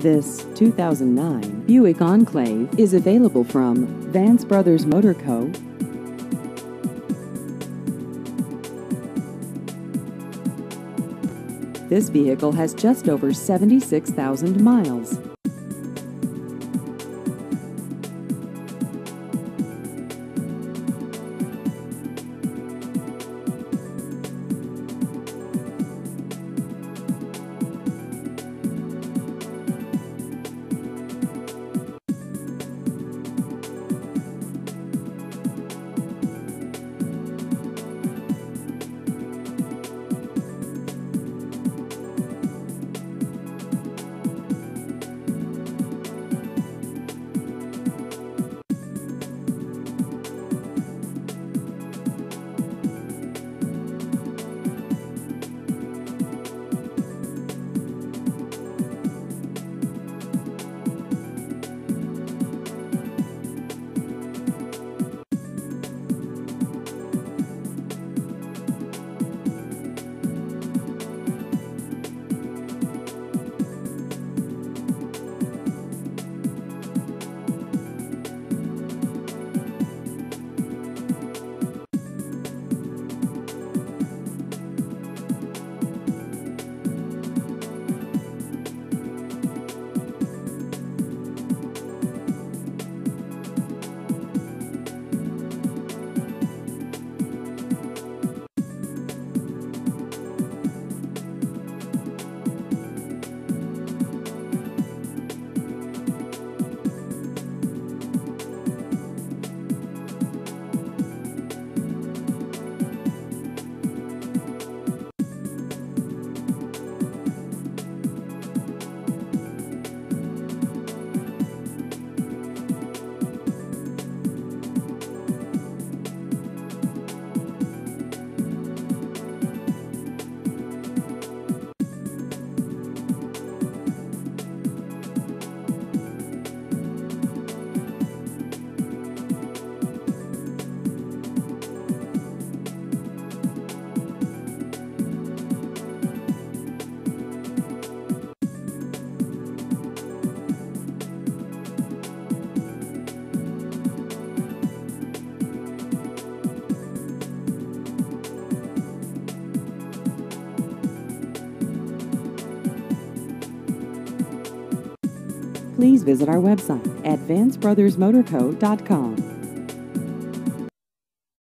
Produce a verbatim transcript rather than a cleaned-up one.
This two thousand nine Buick Enclave is available from Vance Brothers Motor Co. This vehicle has just over seventy-six thousand miles. Please visit our website at vance brothers motor co dot com.